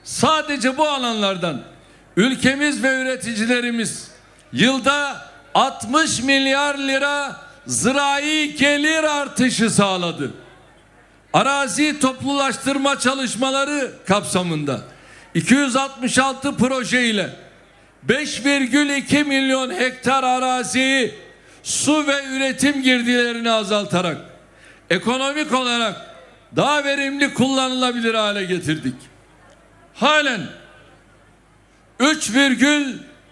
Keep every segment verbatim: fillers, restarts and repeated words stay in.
Sadece bu alanlardan ülkemiz ve üreticilerimiz yılda altmış milyar lira zirai gelir artışı sağladı. Arazi toplulaştırma çalışmaları kapsamında iki yüz altmış altı proje ile beş virgül iki milyon hektar araziyi su ve üretim girdilerini azaltarak ekonomik olarak daha verimli kullanılabilir hale getirdik. Halen üç virgül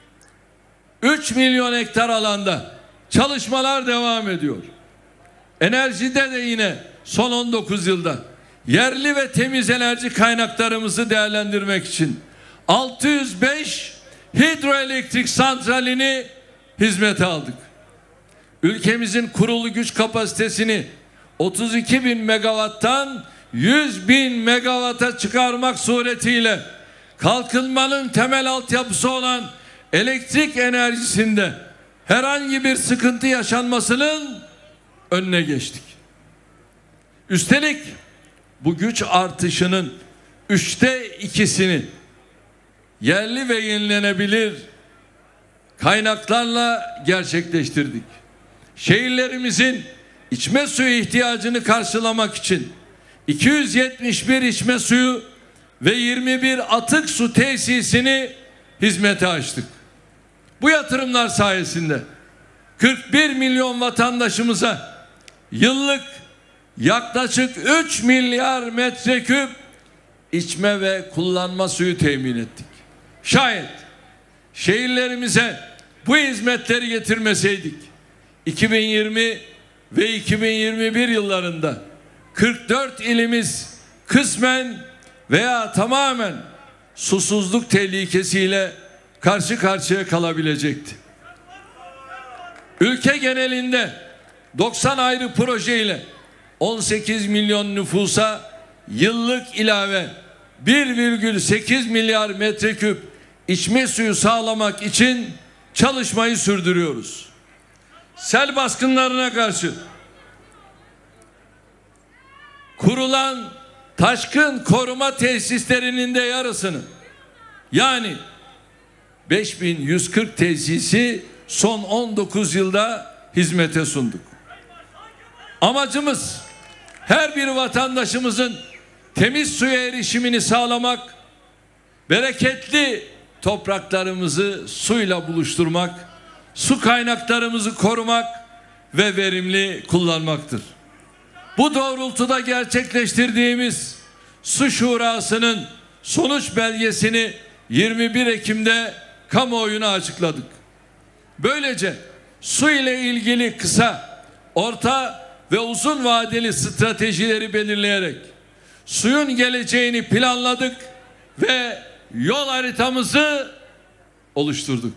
üç milyon hektar alanda çalışmalar devam ediyor. Enerjide de yine son on dokuz yılda yerli ve temiz enerji kaynaklarımızı değerlendirmek için altı yüz beş hidroelektrik santralini hizmete aldık. Ülkemizin kurulu güç kapasitesini otuz iki bin megawatttan yüz bin megawata çıkarmak suretiyle kalkınmanın temel altyapısı olan elektrik enerjisinde herhangi bir sıkıntı yaşanmasının önüne geçtik. Üstelik bu güç artışının üçte ikisini yerli ve yenilenebilir kaynaklarla gerçekleştirdik. Şehirlerimizin içme suyu ihtiyacını karşılamak için iki yüz yetmiş bir içme suyu ve yirmi bir atık su tesisini hizmete açtık. Bu yatırımlar sayesinde kırk bir milyon vatandaşımıza yıllık yaklaşık üç milyar metreküp içme ve kullanma suyu temin ettik. Şayet şehirlerimize bu hizmetleri getirmeseydik iki bin yirmi ve iki bin yirmi bir yıllarında kırk dört ilimiz kısmen veya tamamen susuzluk tehlikesiyle karşı karşıya kalabilecekti. Ülke genelinde doksan ayrı projeyle on sekiz milyon nüfusa yıllık ilave bir virgül sekiz milyar metreküp içme suyu sağlamak için çalışmayı sürdürüyoruz. Sel baskınlarına karşı kurulan taşkın koruma tesislerinin de yarısını, yani beş bin yüz kırk tesisi son on dokuz yılda hizmete sunduk. Amacımız her bir vatandaşımızın temiz suya erişimini sağlamak, bereketli topraklarımızı suyla buluşturmak, su kaynaklarımızı korumak ve verimli kullanmaktır. Bu doğrultuda gerçekleştirdiğimiz Su Şurası'nın sonuç belgesini yirmi bir Ekim'de kamuoyuna açıkladık. Böylece su ile ilgili kısa, orta ve uzun vadeli stratejileri belirleyerek suyun geleceğini planladık ve yol haritamızı oluşturduk.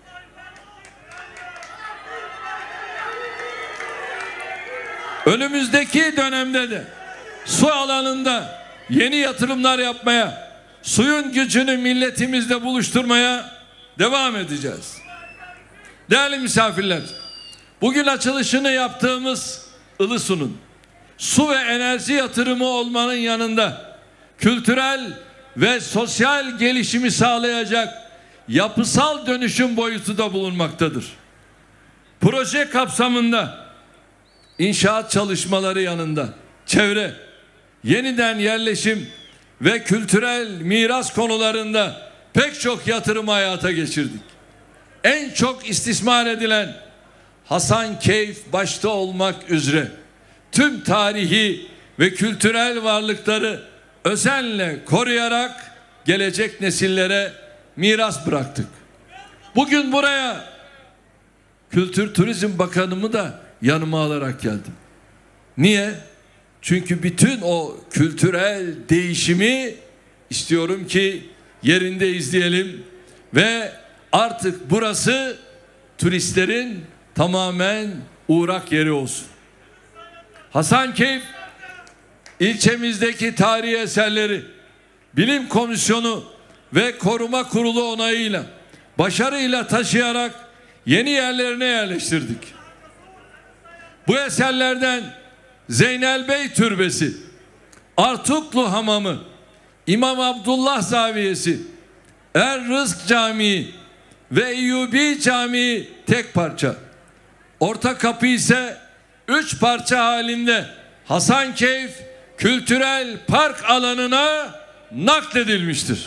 Önümüzdeki dönemde de su alanında yeni yatırımlar yapmaya, suyun gücünü milletimizle buluşturmaya devam edeceğiz. Değerli misafirler, bugün açılışını yaptığımız Ilısu'nun su ve enerji yatırımı olmanın yanında kültürel ve sosyal gelişimi sağlayacak yapısal dönüşüm boyutu da bulunmaktadır. Proje kapsamında inşaat çalışmaları yanında çevre, yeniden yerleşim ve kültürel miras konularında pek çok yatırım hayata geçirdik. En çok istismar edilen Hasankeyf başta olmak üzere tüm tarihi ve kültürel varlıkları özenle koruyarak gelecek nesillere miras bıraktık. Bugün buraya Kültür Turizm Bakanımı da yanıma alarak geldim. Niye? Çünkü bütün o kültürel değişimi istiyorum ki yerinde izleyelim ve artık burası turistlerin tamamen uğrak yeri olsun. Hasankeyf ilçemizdeki tarihi eserleri Bilim Komisyonu ve Koruma Kurulu onayıyla başarıyla taşıyarak yeni yerlerine yerleştirdik. Bu eserlerden Zeynel Bey Türbesi, Artuklu Hamamı, İmam Abdullah Zaviyesi, Er Rızk Camii ve Eyyubi Camii tek parça. Orta kapı ise üç parça halinde Hasankeyf Kültürel Park alanına nakledilmiştir.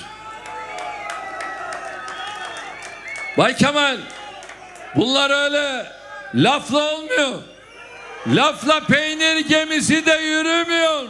Bay Kemal, bunlar öyle lafla olmuyor. Lafla peynir gemisi de yürümüyor.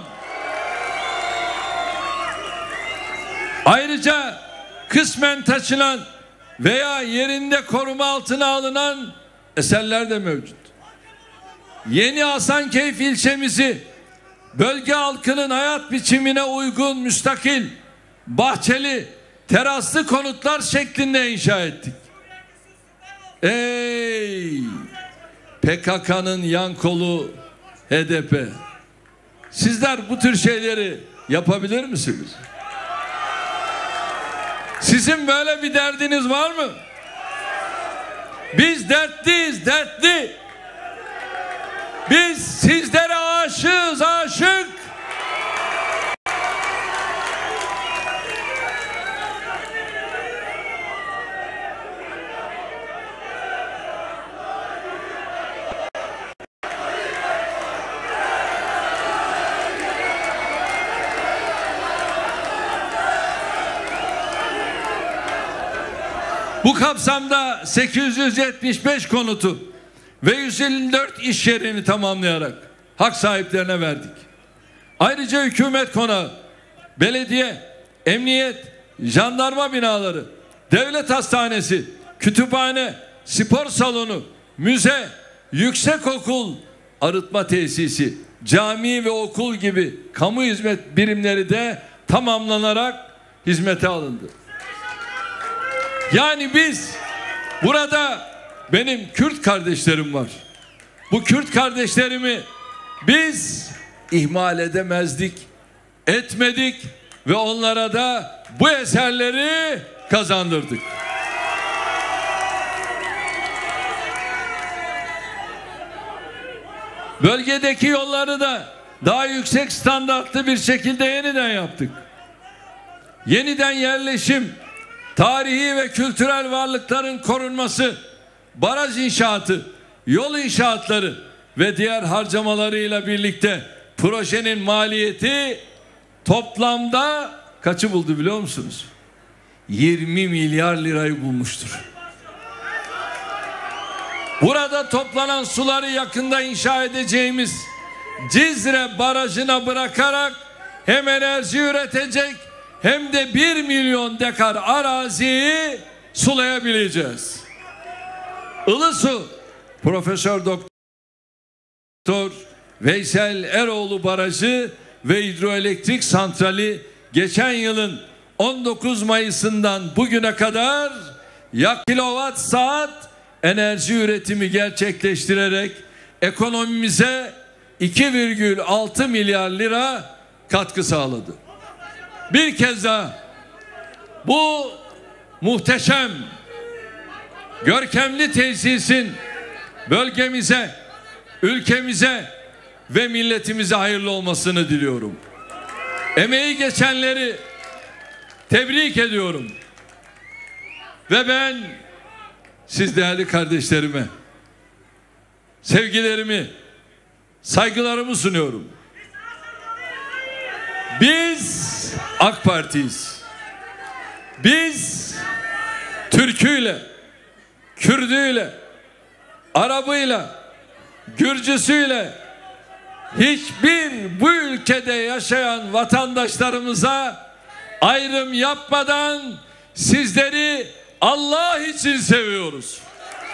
Ayrıca kısmen taşınan veya yerinde koruma altına alınan eserler de mevcut. Yeni Hasankeyf ilçemizi bölge halkının hayat biçimine uygun müstakil, bahçeli, teraslı konutlar şeklinde inşa ettik. Ey P K K'nın yan kolu H D P, sizler bu tür şeyleri yapabilir misiniz? Sizin böyle bir derdiniz var mı? Biz dertliyiz, dertli. Biz sizlere aşığız, aşık. Bu kapsamda sekiz yüz yetmiş beş konutu ve yüz elli dört iş yerini tamamlayarak hak sahiplerine verdik. Ayrıca hükümet konağı, belediye, emniyet, jandarma binaları, devlet hastanesi, kütüphane, spor salonu, müze, yüksekokul, arıtma tesisi, cami ve okul gibi kamu hizmet birimleri de tamamlanarak hizmete alındı. Yani biz burada, benim Kürt kardeşlerim var. Bu Kürt kardeşlerimi biz ihmal edemezdik, etmedik ve onlara da bu eserleri kazandırdık. Bölgedeki yolları da daha yüksek standartlı bir şekilde yeniden yaptık. Yeniden yerleşim, tarihi ve kültürel varlıkların korunması, baraj inşaatı, yol inşaatları ve diğer harcamalarıyla birlikte projenin maliyeti toplamda kaçı buldu biliyor musunuz? yirmi milyar lirayı bulmuştur. Burada toplanan suları yakında inşa edeceğimiz Cizre Barajı'na bırakarak hem enerji üretecek hem de bir milyon dekar araziyi sulayabileceğiz. Ilısu Profesör Doktor Veysel Eroğlu Barajı ve hidroelektrik santrali geçen yılın on dokuz Mayıs'ından bugüne kadar yak kilowatt saat enerji üretimi gerçekleştirerek ekonomimize iki virgül altı milyar lira katkı sağladı. Bir kez daha bu muhteşem, görkemli tesisin bölgemize, ülkemize ve milletimize hayırlı olmasını diliyorum. Emeği geçenleri tebrik ediyorum. Ve ben siz değerli kardeşlerime sevgilerimi, saygılarımı sunuyorum. Biz AK Parti'yiz. Biz Türküyle, Kürdüyle, Arabıyla, Gürcüsüyle hiçbir bu ülkede yaşayan vatandaşlarımıza ayrım yapmadan sizleri Allah için seviyoruz.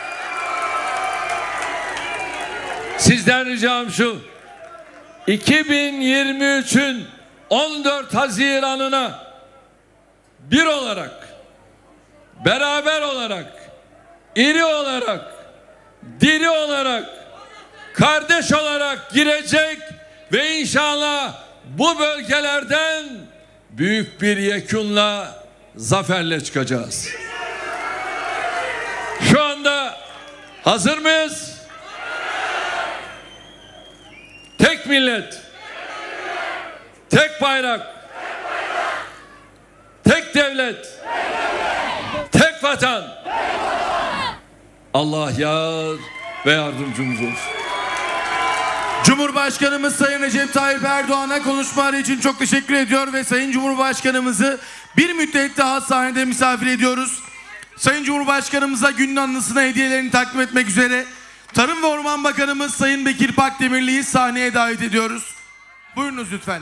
Sizden ricam şu: iki bin yirmi üçün on dört Haziran'ına bir olarak, beraber olarak, iri olarak, diri olarak, kardeş olarak girecek ve inşallah bu bölgelerden büyük bir yekunla, zaferle çıkacağız. Şu anda hazır mıyız? Tek millet, tek bayrak, tek devlet, tek vatan. Allah yar ve yardımcımız olsun. Cumhurbaşkanımız Sayın Recep Tayyip Erdoğan'a konuşmaları için çok teşekkür ediyor ve Sayın Cumhurbaşkanımızı bir müddet daha sahnede misafir ediyoruz. Sayın Cumhurbaşkanımıza günün anısına hediyelerini takdim etmek üzere Tarım ve Orman Bakanımız Sayın Bekir Pakdemirli'yi sahneye davet ediyoruz. Buyurunuz lütfen.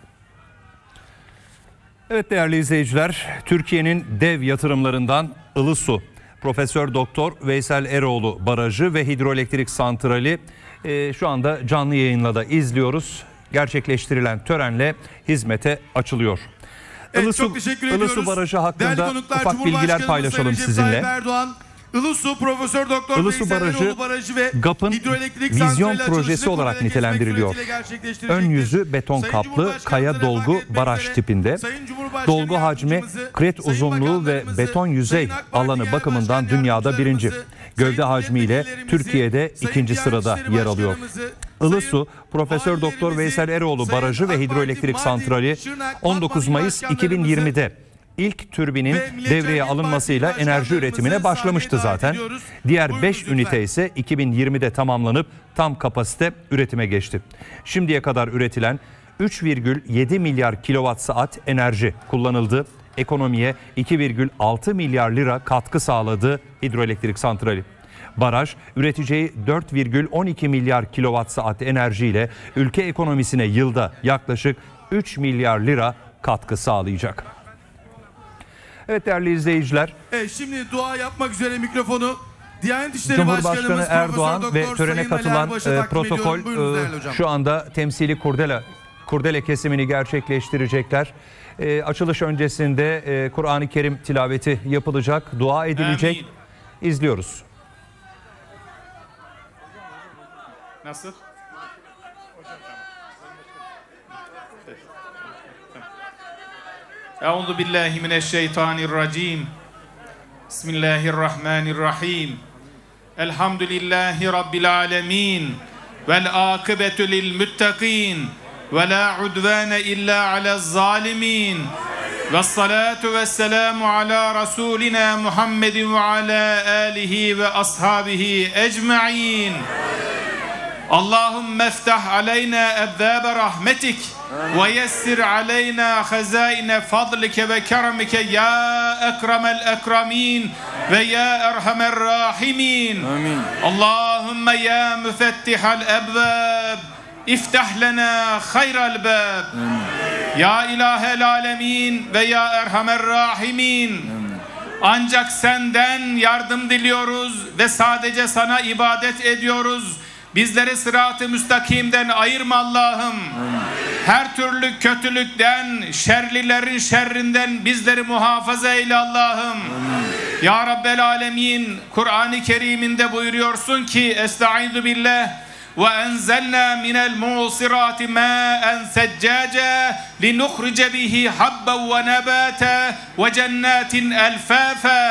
Evet değerli izleyiciler, Türkiye'nin dev yatırımlarından Ilısu, Profesör Doktor Veysel Eroğlu Barajı ve Hidroelektrik Santrali e, şu anda canlı yayınla da izliyoruz. Gerçekleştirilen törenle hizmete açılıyor. Evet, Ilısu, çok teşekkür ediyoruz. Ilısu Barajı hakkında konuklar, ufak bilgiler paylaşalım Recep sizinle. Tayyip Erdoğan, Ilısu Profesör Doktor Ilısu Barajı, Barajı ve GAP'ın vizyon projesi olarak nitelendiriliyor. Ön yüzü beton kaplı, kaya dolgu baraj tipinde. Dolgu hacmi, kret uzunluğu ve beton yüzey alanı bakımından dünyada birinci. Gövde hacmiyle Türkiye'de ikinci sırada yer alıyor. Ilısu, Profesör Doktor Veysel Eroğlu Barajı ve Hidroelektrik Santrali on dokuz Mayıs iki bin yirmide ilk türbinin devreye alınmasıyla enerji üretimine başlamıştı zaten. Diğer beş ünite ise iki bin yirmide tamamlanıp tam kapasite üretime geçti. Şimdiye kadar üretilen üç virgül yedi milyar kilowatt saat enerji kullanıldı. Ekonomiye iki virgül altı milyar lira katkı sağladı hidroelektrik santrali. Baraj üreteceği dört virgül on iki milyar kilowatt saat enerjiyle ülke ekonomisine yılda yaklaşık üç milyar lira katkı sağlayacak. Evet değerli izleyiciler. Evet, şimdi dua yapmak üzere mikrofonu Diyanet İşleri Cumhurbaşkanı Başkanımız Erdoğan Profesör ve Doktor törene Sayın katılan Ali e, protokol e, şu anda temsili kurdele kurdele kesimini gerçekleştirecekler. E, açılış öncesinde e, Kur'an-ı Kerim tilaveti yapılacak, dua edilecek. Amin. İzliyoruz. Nasıl? Euzu billahi mineşşeytanirracim. Bismillahirrahmanirrahim. Elhamdülillahi rabbil alamin. Vel akibetu lil muttaqin. Ve la udvane illa alez zalimin. Ve salatu ve selamu ala rasulina Muhammedin ve ala alihi ve ashabihi ecma'in. Allahümme eftah aleyna ebvâbe rahmetik ve yessir aleyna hazaine fadlike ve keremike ya ekremel ekremin ve ya erhamer rahimin. Amin. Allahümme ya müfettihal ebvâb iftah lena hayral bâb. Ya ilahel alemin ve ya erhamer rahimin. Amin. Ancak senden yardım diliyoruz ve sadece sana ibadet ediyoruz. Bizleri sırat-ı müstakimden ayırma Allah'ım. Her türlü kötülükten, şerlilerin şerrinden bizleri muhafaza eyle Allah'ım. Ya Rabbel Alemin, Kur'an-ı Kerim'inde buyuruyorsun ki Estaizu billah ve enzelna minel musirati ma'en seccaca linukhrice bihi habben ve nebata ve cennetin elfafa.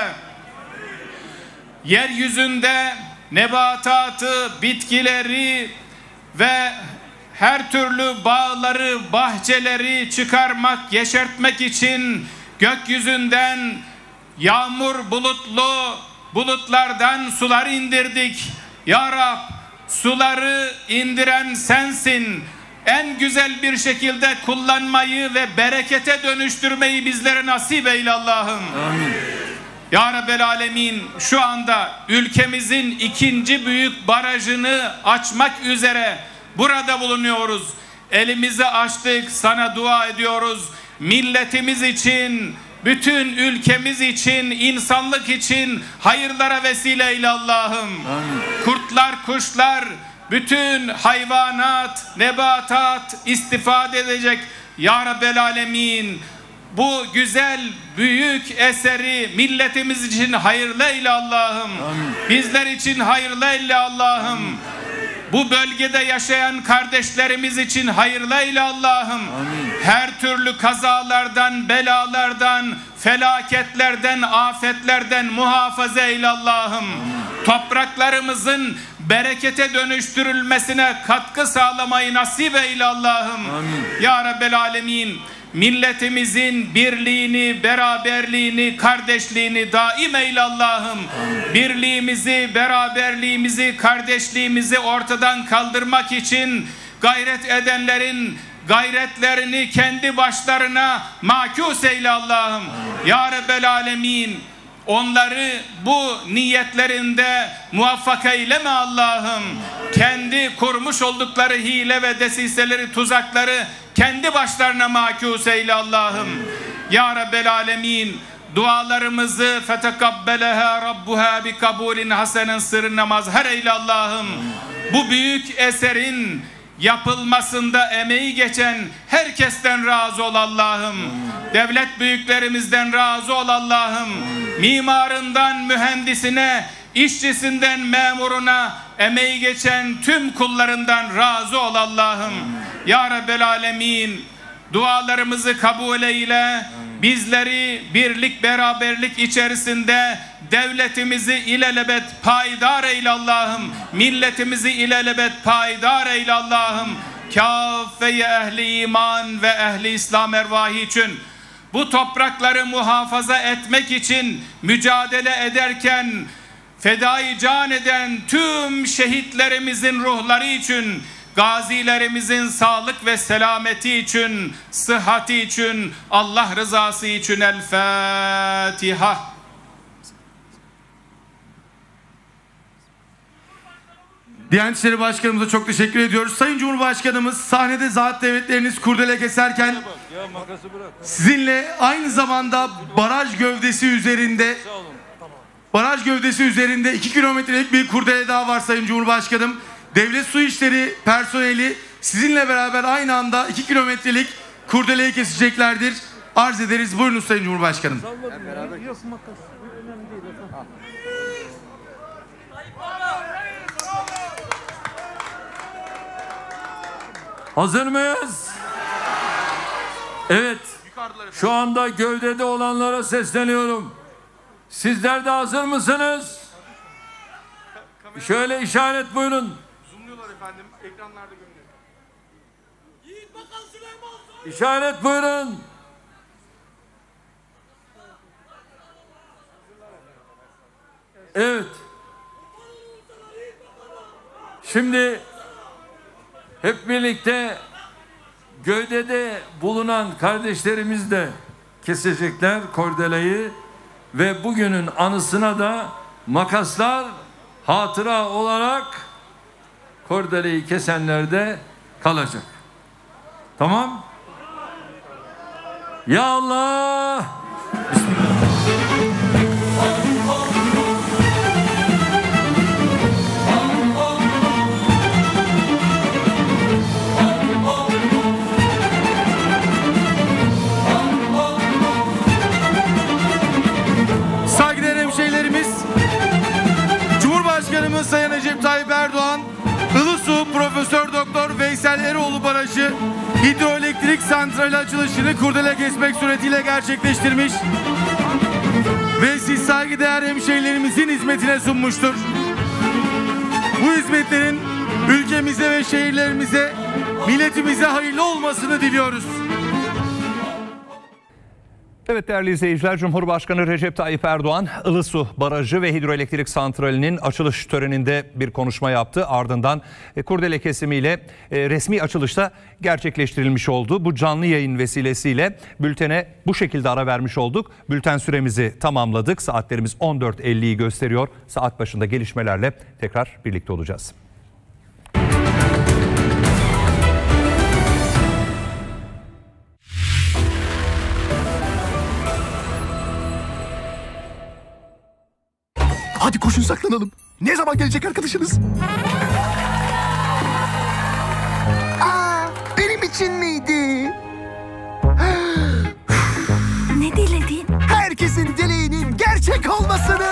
Yeryüzünde nebatatı, bitkileri ve her türlü bağları, bahçeleri çıkarmak, yeşertmek için gökyüzünden yağmur bulutlu bulutlardan sular indirdik. Ya Rab, suları indiren sensin. En güzel bir şekilde kullanmayı ve berekete dönüştürmeyi bizlere nasip eyle Allah'ım. Amin. Ya Rabbel Alemin, şu anda ülkemizin ikinci büyük barajını açmak üzere burada bulunuyoruz. Elimizi açtık, sana dua ediyoruz. Milletimiz için, bütün ülkemiz için, insanlık için hayırlara vesile eyle Allah'ım. Kurtlar, kuşlar, bütün hayvanat, nebatat istifade edecek. Ya Rabbel Alemin, bu güzel büyük eseri milletimiz için hayırlı eyle Allah'ım. Bizler için hayırlı eyle Allah'ım. Bu bölgede yaşayan kardeşlerimiz için hayırlı eyle Allah'ım. Her türlü kazalardan, belalardan, felaketlerden, afetlerden muhafaza eyle Allah'ım. Topraklarımızın berekete dönüştürülmesine katkı sağlamayı nasip eyle Allah'ım. Ya Rabbel Alemin, Milletimizin birliğini, beraberliğini, kardeşliğini daim eyle Allah'ım. Birliğimizi, beraberliğimizi, kardeşliğimizi ortadan kaldırmak için gayret edenlerin gayretlerini kendi başlarına makus eyle Allah'ım. Ya Rabbel Alemin, onları bu niyetlerinde muvaffak eyleme Allah'ım. Kendi kurmuş oldukları hile ve desiseleri, tuzakları kendi başlarına makus eyle Allah'ım. Ya Rabbel Alemin, dualarımızı fetekabbeleha rabbuha bi kabulin hasenen sırrına mazhar eyle Allah'ım. Bu büyük eserin yapılmasında emeği geçen herkesten razı ol Allah'ım. Devlet büyüklerimizden razı ol Allah'ım. Mimarından mühendisine, işçisinden memuruna emeği geçen tüm kullarından razı ol Allah'ım. Ya Rabbel Alemin, dualarımızı kabul eyle. Bizleri birlik beraberlik içerisinde devletimizi ilelebet payidar eyle Allah'ım. Milletimizi ilelebet payidar eyle Allah'ım. Kâffe-i ehli iman ve ehli İslam ervahı için, bu toprakları muhafaza etmek için mücadele ederken fedai can eden tüm şehitlerimizin ruhları için, gazilerimizin sağlık ve selameti için, sıhhati için, Allah rızası için El Fatiha. Diyanet İşleri Başkanımıza çok teşekkür ediyoruz. Sayın Cumhurbaşkanımız, sahnede zat devletleriniz kurdele keserken sizinle aynı zamanda baraj gövdesi üzerinde baraj gövdesi üzerinde iki kilometrelik bir kurdele daha var Sayın Cumhurbaşkanım. Devlet Su İşleri personeli sizinle beraber aynı anda iki kilometrelik kurdeleyi keseceklerdir. Arz ederiz. Buyurunuz Sayın Cumhurbaşkanım. Hazır mıyız? Evet. Şu anda gövdede olanlara sesleniyorum. Sizler de hazır mısınız? Şöyle işaret buyurun. Zoomluyorlar efendim. Ekranlarda görünüyor. İşaret buyurun. Evet. Şimdi hep birlikte gövdede bulunan kardeşlerimiz de kesecekler kordeleyi ve bugünün anısına da makaslar hatıra olarak kordeleyi kesenlerde kalacak. Tamam? Ya Allah! Bismillah. Saygıdeğer hemşehrilerimiz, Cumhurbaşkanımız Sayın Recep Tayyip Erdoğan, Ilısu Profesör Doktor Veysel Eroğlu Barajı hidroelektrik santrali açılışını kurdele kesmek suretiyle gerçekleştirmiş ve siz saygıdeğer hemşehrilerimizin hizmetine sunmuştur. Bu hizmetlerin ülkemize ve şehirlerimize, milletimize hayırlı olmasını diliyoruz. Evet değerli izleyiciler, Cumhurbaşkanı Recep Tayyip Erdoğan Ilısu Barajı ve Hidroelektrik Santrali'nin açılış töreninde bir konuşma yaptı. Ardından kurdele kesimiyle resmi açılışta gerçekleştirilmiş oldu. Bu canlı yayın vesilesiyle bültene bu şekilde ara vermiş olduk. Bülten süremizi tamamladık. Saatlerimiz on dört elliyi gösteriyor. Saat başında gelişmelerle tekrar birlikte olacağız. Hadi koşun saklanalım. Ne zaman gelecek arkadaşınız? Aa, benim için miydi? Ne diledin? Herkesin dileğinin gerçek olmasını.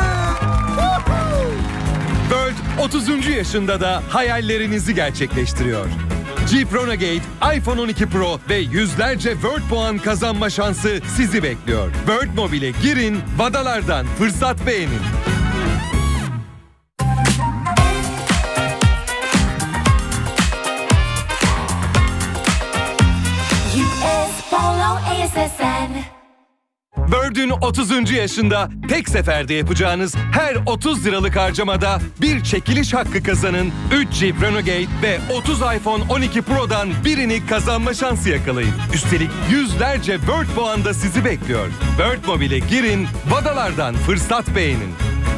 World otuzuncu yaşında da hayallerinizi gerçekleştiriyor. Jeep Renegade, iPhone on iki Pro ve yüzlerce World puan kazanma şansı sizi bekliyor. World Mobile'e girin, vadalardan fırsat beğenin. U S Polo A S S N. Bird'ün otuzuncu yaşında tek seferde yapacağınız her otuz liralık harcamada bir çekiliş hakkı kazanın, üç Jeep Renegade ve otuz iPhone on iki Pro'dan birini kazanma şansı yakalayın. Üstelik yüzlerce Bird puan da sizi bekliyor. Bird Mobile'e girin, Vadalardan fırsat beğenin.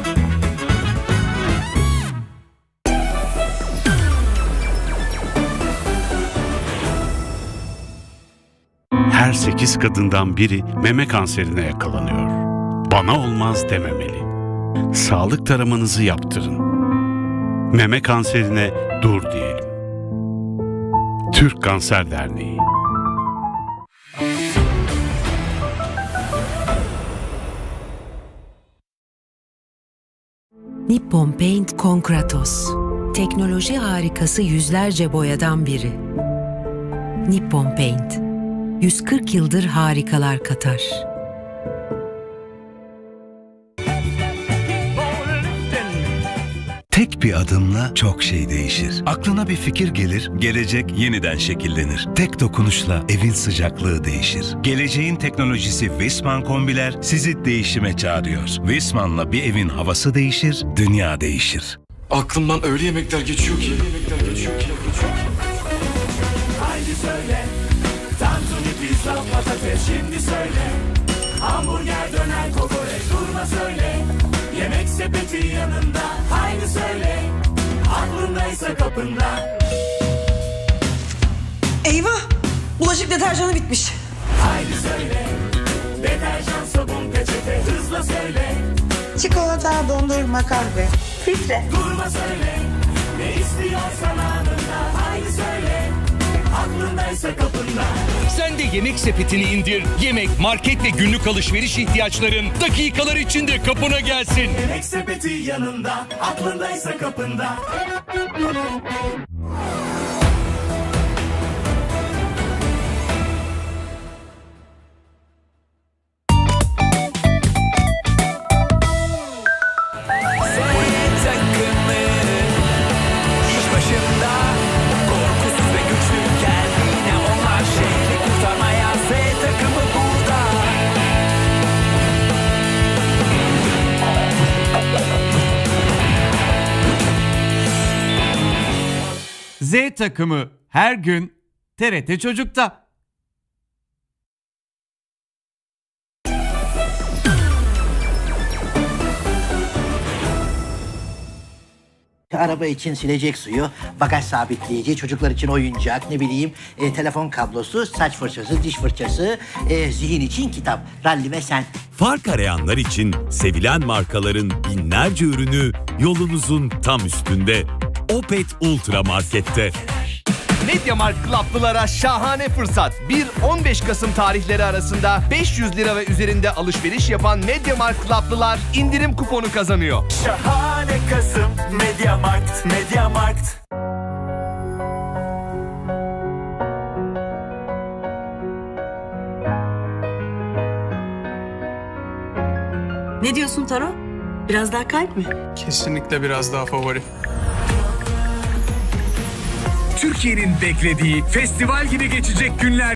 Her sekiz kadından biri meme kanserine yakalanıyor. Bana olmaz dememeli. Sağlık taramanızı yaptırın. Meme kanserine dur diyelim. Türk Kanser Derneği. Nippon Paint Concratos. Teknoloji harikası yüzlerce boyadan biri. Nippon Paint. yüz kırk yıldır harikalar katar. Tek bir adımla çok şey değişir. Aklına bir fikir gelir, gelecek yeniden şekillenir. Tek dokunuşla evin sıcaklığı değişir. Geleceğin teknolojisi Wiesmann kombiler sizi değişime çağırıyor. Wiesmann'la bir evin havası değişir, dünya değişir. Aklımdan öyle yemekler geçiyor ki. Yemekler geçiyor ki. Haydi söyle. Tantuni, pizza, patates şimdi söyle. Hamburger, döner, kokoreç durma söyle. Yemek sepeti yanında haydi söyle. Aklındaysa kapında. Eyvah! Bulaşık deterjanı bitmiş. Haydi söyle. Deterjan, sabun, peçete hızla söyle. Çikolata, dondurma, kahve. Filtre. Durma söyle. Ne istiyorsan anında haydi söyle. Aklındaysa kapında. Sen de Yemek Sepeti'ni indir. Yemek, market ve günlük alışveriş ihtiyaçların dakikalar içinde kapına gelsin. Yemek Sepeti yanında, aklındaysa kapında. Z takımı her gün T R T Çocuk'ta. Araba için silecek suyu, bagaj sabitleyici, çocuklar için oyuncak, ne bileyim e, telefon kablosu, saç fırçası, diş fırçası, e, zihin için kitap, ralli ve sen. Fark arayanlar için sevilen markaların binlerce ürünü yolunuzun tam üstünde. Opet Ultra Market'te. MediaMarkt Club'lılara şahane fırsat. bir on beş Kasım tarihleri arasında beş yüz lira ve üzerinde alışveriş yapan MediaMarkt Club'lılar indirim kuponu kazanıyor. Şahane Kasım, MediaMarkt, MediaMarkt. Ne diyorsun Taro? Biraz daha kalp mi? Kesinlikle biraz daha favori. Türkiye'nin beklediği festival gibi geçecek günler